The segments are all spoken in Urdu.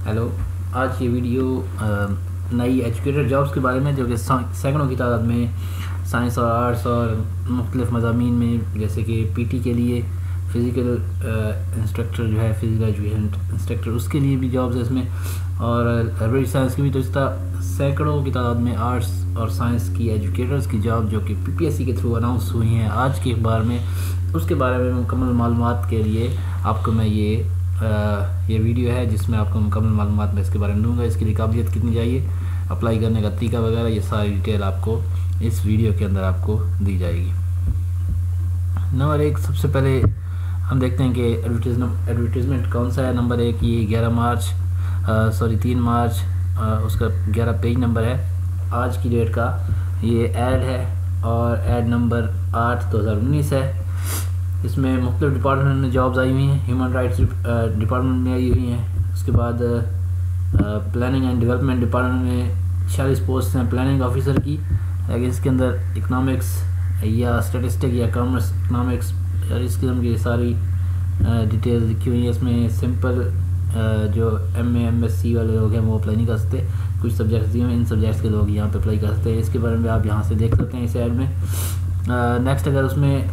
ہیلو، آج کی ویڈیو نئی ایجوکیٹر جابس کے بارے میں، جو کہ سینکڑوں کی تعداد میں سائنس اور آرٹس اور مختلف مضامین میں، جیسے کہ پی ٹی کے لیے فزیکل انسٹرکٹر جو ہے، فزیکل ایجوکیشن انسٹرکٹر، اس کے لیے بھی جابس ہے اس میں، اور لائبریری سائنس کی بھی. تو اس طرح سینکڑوں کی تعداد میں آرٹس اور سائنس کی ایجوکیٹرز کی جاب جو کہ پی پی ایس سی کے تھرو اناؤنس ہوئی ہیں آج کے اخبار میں، اس کے بارے میں مکمل معلومات کے لیے آپ کو میں یہ ویڈیو ہے جس میں آپ کو مکمل معلومات میں اس کے بارے میں دوں گا. اس کے لیے قابلیت کتنی چاہیے، اپلائی کرنے کا طریقہ وغیرہ، یہ ساری ڈیٹیل آپ کو اس ویڈیو کے اندر آپ کو دی جائے گی. نمبر 1، سب سے پہلے ہم دیکھتے ہیں کہ ایڈورٹیزمنٹ کون سا ہے. نمبر 1، یہ 3 مارچ اس کا 11 پیج نمبر ہے آج کی ڈیٹ کا. یہ ایڈ ہے اور ایڈ نمبر 8/2019 ہے. اس میں مختلف ڈپارٹمنٹ میں جابز آئی ہوئی ہیں. ہیومن رائٹس ڈپارٹمنٹ میں آئی ہوئی ہیں. اس کے بعد پلاننگ اینڈ ڈیولپمنٹ ڈپارٹمنٹ میں 46 پوسٹ ہیں پلاننگ آفیسر کی. لیکن اس کے اندر اکنامکس یا اسٹیٹسٹک یا کامرس اکنامکس اور اس قسم کی ساری ڈیٹیلز لکھی ہوئی ہیں. اس میں سمپل جو MA MSc والے لوگ ہیں وہ اپلائی نہیں کر سکتے. کچھ سبجیکٹس دیے ہیں، ان سبجیکٹس کے لوگ یہاں پہ اپلائی کر سکتے ہیں. اس کے بارے میں آپ یہاں سے دیکھ سکتے ہیں اس ایڈ میں. نیکسٹ، اگر اس میں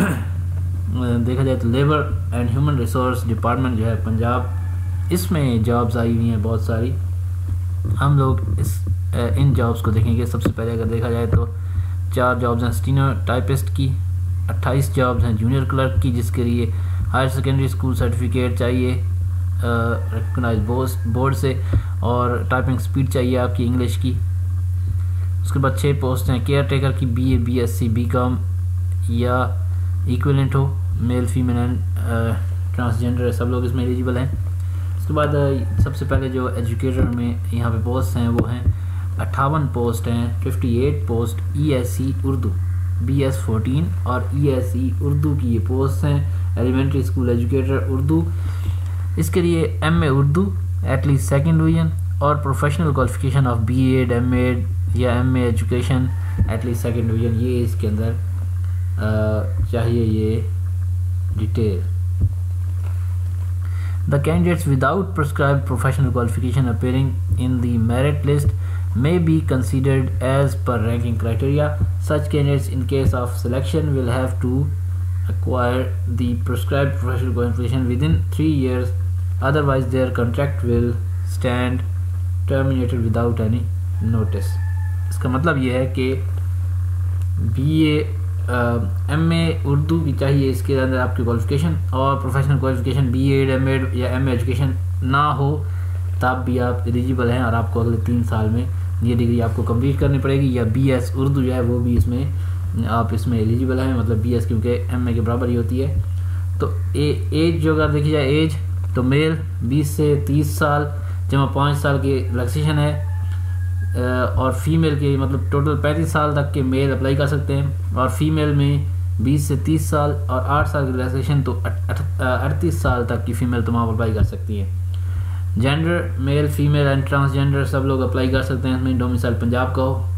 دیکھا جائے تو labour and human resource department جو ہے پنجاب، اس میں جابز آئی ہوئی ہیں بہت ساری. ہم لوگ ان جابز کو دیکھیں گے. سب سے پہلے اگر دیکھا جائے تو 4 جابز ہیں اسٹینو ٹائپسٹ کی، 28 جابز ہیں جونیئر کلرک کی، جس کے لیے ہائر سیکنڈری اسکول سرٹیفکیٹ چاہیے ریکگنائز بورڈ سے، اور ٹائپنگ سپیڈ چاہیے آپ کی انگلش کی. اس کے بعد 6 پوسٹ ہیں کیئر ٹیکر کی، BA BSc BCom یا ایکویلنٹ ہو، میل فیمیل اینڈ ٹرانسجینڈر سب لوگ اس میں ایلیجیبل ہیں. اس کے بعد سب سے پہلے جو ایجوکیٹر میں یہاں پہ پوسٹ ہیں وہ ہیں 58 پوسٹ ہیں. 58 پوسٹ ESE اردو BS 14 اور ESE اردو کی یہ پوسٹ ہیں. ایلیمنٹری اسکول ایجوکیٹر اردو، اس کے لیے MA Urdu at least 2nd division اور professional qualification of BEd MAd یا MA education at least 2nd division. یہ اس کے اندر چاہیے یہ detail. The candidates without prescribed professional qualification appearing in the merit list may be considered as per ranking criteria. Such candidates in case of selection will have to acquire the prescribed professional qualification within 3 years, otherwise their contract will stand terminated without any notice. اس کا مطلب یہ ہے کہ BA MA اردو کی چاہیے اس کے اندر آپ کی کوالیفیکیشن، اور پروفیشنل کوالیفیکیشن BEd MAd یا MA ایجوکیشن نہ ہو تب بھی آپ ایلیجیبل ہیں، اور آپ کو اگلے 3 سال میں یہ ڈگری آپ کو کمپلیٹ کرنی پڑے گی. یا BS اردو جو ہے وہ بھی اس میں آپ اس میں ایلیجیبل ہیں، مطلب BS کیونکہ MA کے برابر ہی ہوتی ہے. تو ایج جو اگر دیکھی جائے ایج تو میل 20 سے 30 سال جمع 5 سال کی ریلیکسیشن ہے، اور فیمیل کے مطلب ٹوٹل 35 سال تک کے میل اپلائی کر سکتے ہیں، اور فیمیل میں 20 سے 30 سال اور 8 سال کی ریلیکسیشن، تو 38 سال تک کی فیمیل تمام اپلائی کر سکتی ہیں. Gender male female and transgender سب لوگ اپلائی کر سکتے ہیں. اس میں ڈومیسائل پنجاب کا ہو،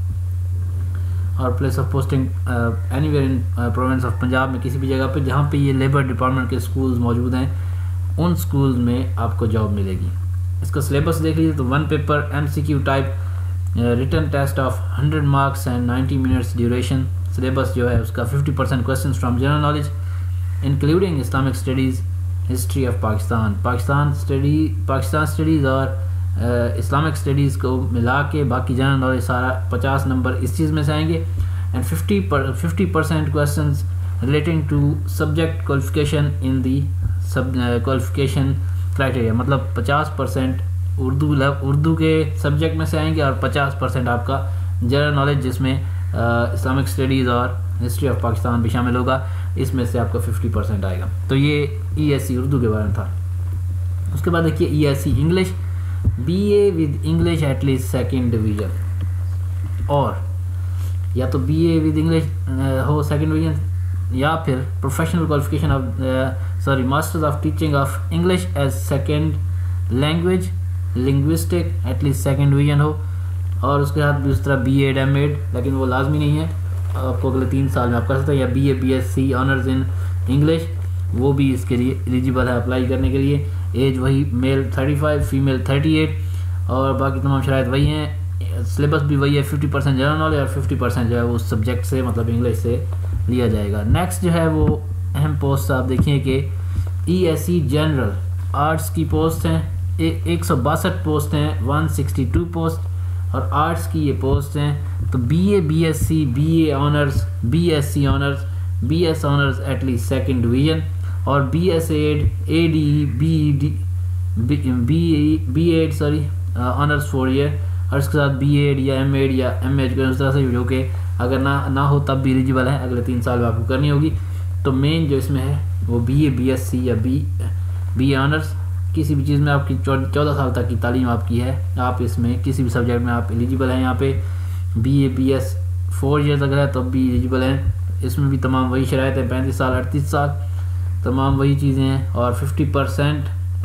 اور place of posting anywhere in province of Punjab میں کسی بھی جگہ پہ جہاں پہ یہ لیبر ڈپارٹمنٹ کے اسکولز موجود ہیں، ان اسکولز میں آپ کو جاب ملے گی. اس کا سلیبس دیکھ لیجیے تو 1 paper MCQ type written test of 100 marks and 90 minutes duration. Syllabus جو ہے اس کا 50% questions from general knowledge including Islamic studies, history of Pakistan studies اور اسلامک اسٹڈیز کو ملا کے باقی جنرل نالج سارا 50 نمبر اس چیز میں سے آئیں گے. And 50% questions relating to subject qualification in the qualification criteria, مطلب 50% اردو کے سبجیکٹ میں سے آئیں گے، اور 50% آپ کا جنرل نالج جس میں اسلامک اسٹڈیز اور ہسٹری آف پاکستان بھی شامل ہوگا، اس میں سے آپ کا 50% آئے گا. تو یہ ESE اردو کے بارے میں تھا. اس کے بعد دیکھیے ESE English, BA with English at least 2nd division, اور یا تو BA ود انگلش ہو 2nd ڈویژن، یا پھر professional qualification masters of teaching of English as 2nd language linguistic at least 2nd division ہو، اور اس کے ساتھ بھی اس طرح BEd MAd، لیکن وہ لازمی نہیں ہے، آپ کو اگلے 3 سال میں آپ کر سکتے ہیں. یا BA BSc honours in English, وہ بھی اس کے لیے ایلیجیبل ہے اپلائی کرنے کے لیے. ایج وہی، میل 35 فیمیل 38، اور باقی تمام شرائط وہی ہیں، سلیبس بھی وہی ہے، 50% جنرل نالج اور 50% جو ہے وہ سبجیکٹ سے مطلب انگلش سے لیا جائے گا۔ نیکسٹ جو ہے وہ اہم پوسٹ آپ دیکھیں کہ E S C general arts کی پوسٹ ہیں، 162 پوسٹ ہیں، 162 پوسٹ، اور آرٹس کی یہ پوسٹ ہیں۔ تو B A, B S C, B A honours, B S C honours, B S honours at least second division, اور B S ed, A D E, B ed honours 4 year, اور اس کے ساتھ بی ایڈ یا ایم ایڈ یا ایم ایچ اس طرح سے، جو کہ اگر نہ ہو تب بھی ایلیجیبل ہے، اگلے 3 سال میں آپ کو کرنی ہوگی۔ تو مین جو اس میں ہے وہ B A, B S C یا بی اے آنرز، کسی بھی چیز میں آپ کی 14 سال تک کی تعلیم آپ کی ہے، آپ اس میں کسی بھی سبجیکٹ میں آپ ایلیجیبل ہیں۔ یہاں پہ B A, B S 4 years اگر ہے تب بھی ایلیجیبل ہیں، اس میں بھی تمام وہی شرائط ہیں، 35 سال 38 سال، تمام وہی چیزیں ہیں، اور 50%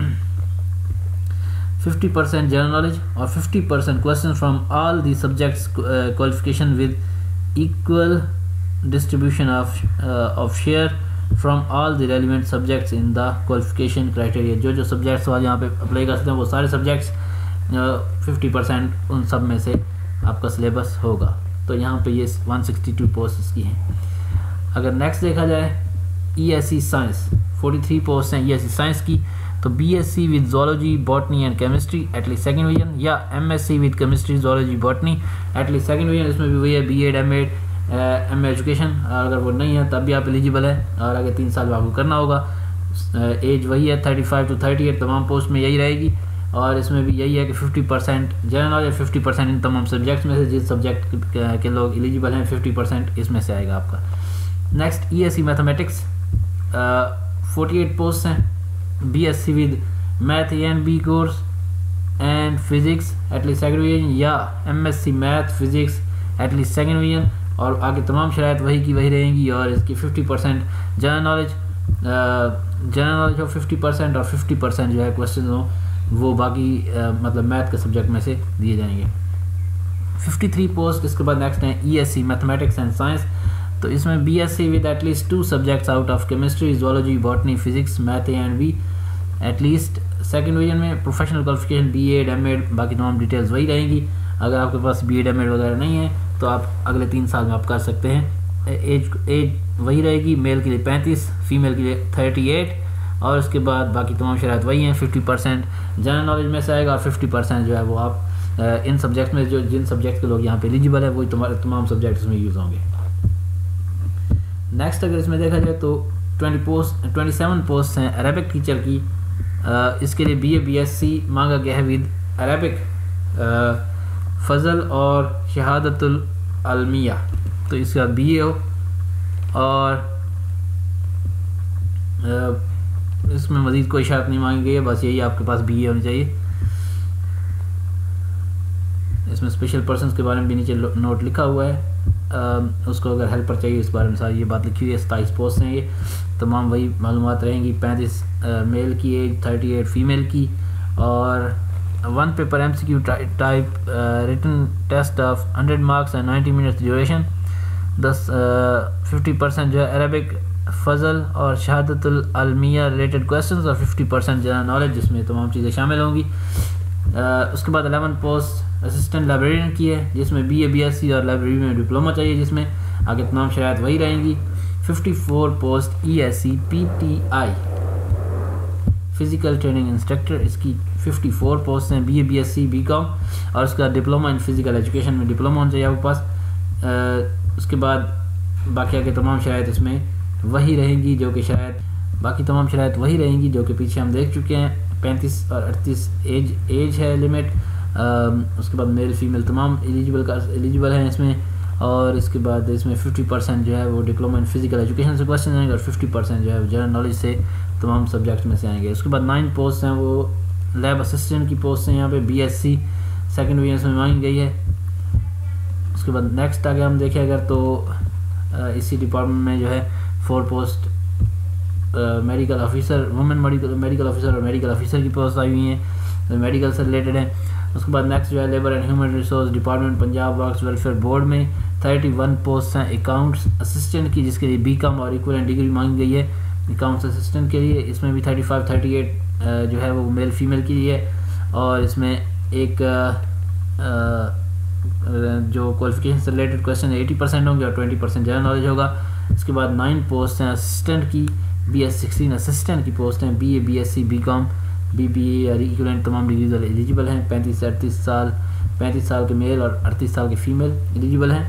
جنرل نالج اور 50% question from all the subjects qualification with equal distribution of share from all the relevant subjects in the qualification criteria۔ جو سبجیکٹس آج یہاں پہ اپلائی کر سکتے ہیں وہ سارے سبجیکٹس 50% ان سب میں سے آپ کا سلیبس ہوگا۔ تو یہاں پہ یہ 162 پوسٹ کی ہیں۔ اگر نیکسٹ دیکھا جائے E S C science, 43 post ہیں ای ایس سی سائنس کی۔ تو B S C with zoology, botany and chemistry at least second division, یا M S C with chemistry, zoology, botany at least second division, اس میں بھی وہی ہے، B ed, M ed, M A education, اگر وہ نہیں ہے تب بھی آپ ایلیجیبل ہے، اور اگر 3 سال میں آپ کو کرنا ہوگا۔ ایج وہی ہے 35 to 38، تمام پوسٹ میں یہی رہے گی، اور اس میں بھی یہی ہے کہ 50% جنرل نالج، 50% ان تمام سبجیکٹس میں سے، جس سبجیکٹ کے لوگ ایلیجیبل ہیں 50% اس میں سے آئے گا آپ کا۔ Next E S C mathematics, 48 post ہیں، B S C with math A and B course and physics at least second division, یا M S C math physics at least second division, اور آگے تمام شرائط وہی کی وہی رہیں گی، اور اس کی 50% جنرل نالج ہو 50%، اور 50% جو ہے کویسچن ہو وہ باقی مطلب میتھ کے سبجیکٹ میں سے دیے جائیں گے۔ 53 پوسٹ اس کے بعد نیکسٹ ہیں E S C mathematics and science. تو اس میں B S C with at least 2 subjects out of chemistry, zoology, botany, physics, math A and B at least second division میں۔ Professional qualification B ed, M ed, باقی تمام ڈیٹیلز وہی رہیں گی۔ اگر آپ کے پاس بی ایڈ، ایم ایڈ وغیرہ نہیں ہے تو آپ اگلے 3 سال میں آپ کر سکتے ہیں۔ ایج وہی رہے گی، میل کے لیے 35، فیمیل کے لیے 38، اور اس کے بعد باقی تمام شرائط وہی ہیں، 50% جنرل نالج میں سے آئے گا، اور 50% جو ہے وہ آپ ان سبجیکٹس میں جن سبجیکٹ کے لوگ یہاں پہ ایلیجیبل ہے وہی تمام سبجیکٹس میں یوز ہوں گے۔ نیکسٹ اگر اس میں دیکھا جائے تو 27 پوسٹ ہیں عربک ٹیچر کی۔ اس کے لیے B A, B S C مانگا گیا ہے ود عربک، فضل اور شہادت العلمیہ۔ تو اس کا بی اے ہو، اور اس میں مزید کوئی شرط نہیں مانگی گئی ہے، بس یہی آپ کے پاس بی اے ہونی چاہیے۔ اس میں اسپیشل پرسنس کے بارے میں بھی نیچے نوٹ لکھا ہوا ہے، اس کو اگر ہیلپر چاہیے اس بارے میں ساری یہ بات لکھی ہوئی ہے۔ 27 پوسٹ ہیں، یہ تمام وہی معلومات رہیں گی۔ 35 میل کی ایج، 38 فیمیل کی، اور 1 paper M C Q type written test of 100 marks and 90 minutes duration. 50% جو ہے عربک، فضل اور شہادت العلمیہ ریلیٹڈ کویسچنز، اور 50% جنرل نالج، جس میں تمام چیزیں شامل ہوں گی۔ اس کے بعد 11 پوسٹ اسسٹنٹ لائبریرین کی ہے، جس میں B A, B S C اور لائبریری میں ڈپلومہ چاہیے، جس میں آگے تمام شرائط وہی رہیں گی۔ 54 post E S C P T I physical training instructor, اس کی 54 پوسٹ ہیں، B A, B S C, B com, اور اس کا ڈپلومہ ان فزیکل ایجوکیشن میں ڈپلومہ ہونا چاہیے آپ کے پاس۔ اس کے بعد باقی آگے تمام شرائط اس میں وہی رہیں گی، جو کہ باقی تمام شرائط وہی رہیں گی جو کہ پیچھے ہم دیکھ چکے ہیں۔ 35 اور 38 ایج ہے لمٹ۔ اس کے بعد میل فیمیل تمام ایلیجیبل ہیں اس میں، اور اس کے بعد اس میں 50% جو ہے وہ ڈپلومہ ان فزیکل ایجوکیشن سے کویسچن آئیں گے، اور 50% جو ہے وہ جنرل نالج سے تمام سبجیکٹس میں سے آئیں گے۔ اس کے بعد 9 پوسٹ ہیں، وہ لیب اسسٹنٹ کی پوسٹ ہیں، یہاں پہ B S C second division میں مانگی گئی ہے۔ اس کے بعد نیکسٹ آگے ہم دیکھیں اگر تو اسی ڈپارٹمنٹ میں جو ہے 4 post medical officer, woman medical officer اور میڈیکل آفیسر کی پوسٹ آئی ہوئی ہیں، میڈیکل سے ریلیٹڈ ہیں۔ اس کے بعد نیکسٹ جو ہے labour and human resource department, Punjab works welfare board میں 31 پوسٹ ہیں اکاؤنٹس اسسٹنٹ کی، جس کے لیے بی کام اور ایکویلنٹ ڈگری مانگی گئی ہے اکاؤنٹس اسسٹنٹ کے لیے۔ اس میں بھی 35 38 جو ہے وہ میل فیمیل کے لیے، اور اس میں ایک جو کوالیفیکیشن سے ریلیٹڈ کویشچن 80% ہوں گے اور 20% جنرل نالج ہوگا۔ اس کے بعد 9 پوسٹ ہیں اسسٹنٹ کی، BS16 اسسٹنٹ کی پوسٹ ہیں، BA BSc BCom BBA اور ایکویلنٹ تمام ڈگریز والے ایلیجیبل ہیں۔ 35 سے 35 سال کے میل اور 38 سال کے فیمیل ایلیجیبل ہیں۔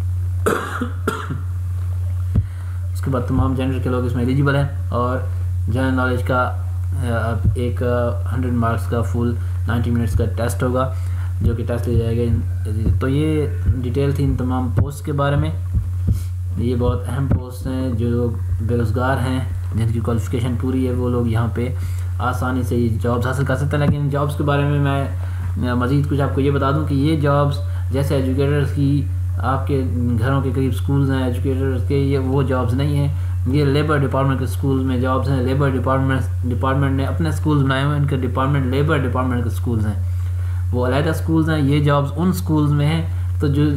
اس کے بعد تمام جینڈر کے لوگ اس میں ایلیجیبل ہیں، اور جنرل نالج کا ایک 100 مارکس کا فل 90 منٹس کا ٹیسٹ ہوگا جو کہ ٹیسٹ لیا جائے گا۔ تو یہ ڈیٹیل تھی ان تمام پوسٹ کے بارے میں۔ یہ بہت اہم پوسٹ ہیں، جو لوگ بے روزگار ہیں جن کی کوالیفیکیشن پوری ہے وہ لوگ یہاں پہ آسانی سے یہ جابس حاصل کر سکتے ہیں۔ لیکن جابس کے بارے میں میں مزید کچھ آپ کو یہ بتا دوں کہ یہ جابس جیسے ایجوکیٹرز کی آپ کے گھروں کے قریب سکولز ہیں ایجوکیٹرز کے، یہ وہ جابس نہیں ہیں، یہ لیبر ڈپارٹمنٹ کے سکولز میں جابس ہیں۔ لیبر ڈپارٹمنٹ نے اپنے سکولز بنائے ہوئے ہیں، ان کے ڈپارٹمنٹ لیبر ڈپارٹمنٹ کے سکولز ہیں، وہ علیحدہ سکولز ہیں۔ یہ جابس ان سکولز میں ہیں، تو جو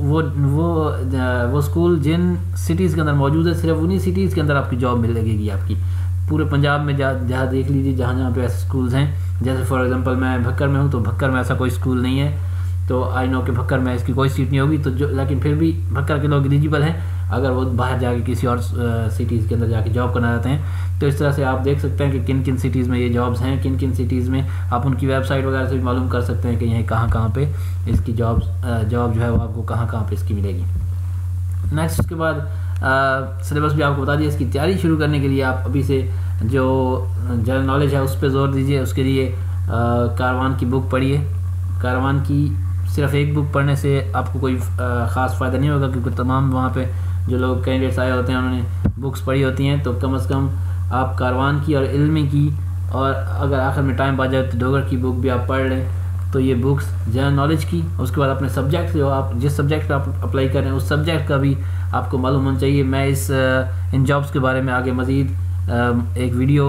وہ سکول جن سٹیز کے اندر موجود ہے صرف انہی سٹیز کے اندر آپ کی جاب مل لگے گی آپ کی۔ پورے پنجاب میں جہاں دیکھ لیجیے جہاں پہ ایسے سکولز ہیں، جیسے فار ایگزامپل میں بھکر میں ہوں تو بھکر میں ایسا کوئی سکول نہیں ہے، تو آئی نو کہ بھکر میں اس کی کوئی سیٹ نہیں ہوگی، تو لیکن پھر بھی بھکر کے لوگ ایلیجیبل ہیں اگر وہ باہر جا کے کسی اور سٹیز کے اندر جا کے جاب کرنا چاہتے ہیں۔ تو اس طرح سے آپ دیکھ سکتے ہیں کہ کن کن سٹیز میں یہ جابس ہیں، کن کن سٹیز میں آپ ان کی ویب سائٹ وغیرہ سے بھی معلوم کر سکتے ہیں کہ یہیں کہاں پہ اس کی جاب جو ہے وہ آپ کو کہاں پہ اس کی ملے گی۔ نیکسٹ اس کے بعد سلیبس بھی آپ کو بتا دیا۔ اس کی تیاری شروع کرنے کے لیے آپ ابھی سے جو جنرل نالج ہے اس پہ زور دیجیے۔ اس کے لیے کاروان کی بک پڑھیے۔ کاروان کی صرف ایک بک پڑھنے سے آپ کو کوئی خاص فائدہ نہیں ہوگا، کیونکہ تمام وہاں پہ جو لوگ کینڈیڈیٹس آئے ہوتے ہیں انہوں نے بکس پڑھی ہوتی ہیں، تو کم از کم آپ کاروان کی اور علمی کی، اور اگر آخر میں ٹائم پا جائے تو ڈوگر کی بک بھی آپ پڑھ لیں۔ تو یہ بکس جنرل نالج کی، اس کے بعد اپنے سبجیکٹ جو آپ جس سبجیکٹ پہ آپ اپلائی کر رہے ہیں اس سبجیکٹ کا بھی آپ کو معلوم ہونا چاہیے۔ میں ان جابس کے بارے میں آگے مزید ایک ویڈیو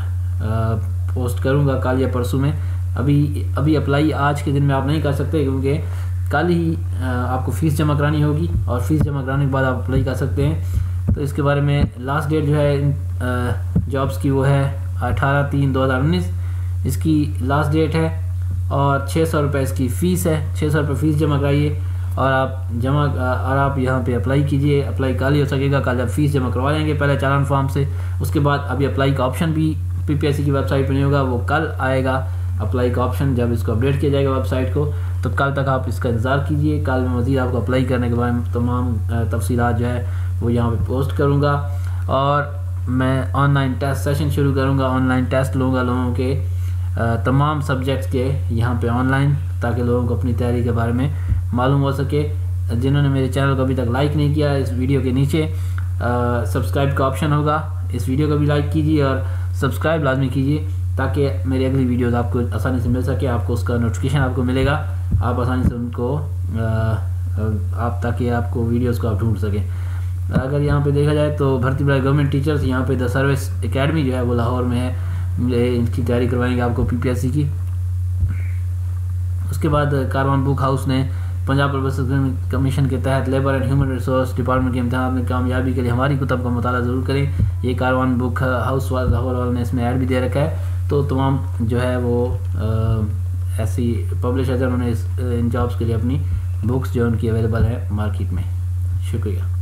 پوسٹ کروں گا کل یا پرسوں میں۔ ابھی اپلائی آج کے دن میں آپ نہیں کر سکتے، کیونکہ کل ہی آپ کو فیس جمع کرانی ہوگی، اور فیس جمع کرانے کے بعد آپ اپلائی کر سکتے ہیں۔ تو اس کے بارے میں لاسٹ ڈیٹ جو ہے جابس کی وہ ہے 18/3/2019 اس کی لاسٹ ڈیٹ ہے، اور 600 روپے اس کی فیس ہے۔ 600 روپے فیس جمع کرائیے اور آپ یہاں پہ اپلائی کیجئے۔ اپلائی کل ہی ہو سکے گا، کل جب فیس جمع کروا لیں گے پہلے چالان فارم سے، اس کے بعد ابھی اپلائی کا آپشن بھی PPSC کی ویب سائٹ پہ نہیں ہوگا، وہ کل آئے گا اپلائی کا آپشن جب اس کو اپڈیٹ کیا جائے گا ویب سائٹ کو، تو کل تک آپ اس کا انتظار کیجئے۔ کل میں مزید آپ کو اپلائی کرنے کے بارے میں تمام تفصیلات جو ہے وہ یہاں پہ پوسٹ کروں گا، اور میں آن لائن ٹیسٹ سیشن شروع کروں گا۔ آن لائن ٹیسٹ لوں گا لوگوں کے تمام سبجیکٹس کے یہاں پہ آن لائن، تاکہ لوگوں کو اپنی تیاری کے بارے میں معلوم ہو سکے۔ جنہوں نے میرے چینل کو ابھی تک لائک نہیں کیا، اس ویڈیو کے نیچے سبسکرائب کا آپشن ہوگا، اس ویڈیو کو بھی لائک کیجیے اور سبسکرائب لازمی کیجیے، تاکہ میری اگلی ویڈیوز آپ کو آسانی سے مل سکے، آپ کو اس کا نوٹیفیکیشن آپ کو ملے گا، آپ آسانی سے ان کو تاکہ آپ کو ویڈیوز کو آپ ڈھونڈ سکیں۔ اگر یہاں پہ دیکھا جائے تو بھرتی برائے گورنمنٹ ٹیچرز یہاں پہ دا سروس اکیڈمی جو ہے وہ لاہور میں ہے، ان کی تیاری کروائیں گے آپ کو PPSC کی۔ اس کے بعد کاروان بک ہاؤس نے پنجاب پبلک کمیشن کے تحت labour and human resource department کے امتحان میں کامیابی کے لیے ہماری کتب کا مطالعہ ضرور کریں۔ یہ کاروان بک ہاؤس لاہور والوں نے اس میں ایڈ بھی دے رکھا ہے، تو تمام جو ہے وہ ایسی پبلشرز ہیں، انہوں نے ان جابس کے لیے اپنی بکس جو ان کی اویلیبل ہے مارکیٹ میں۔ شکریہ۔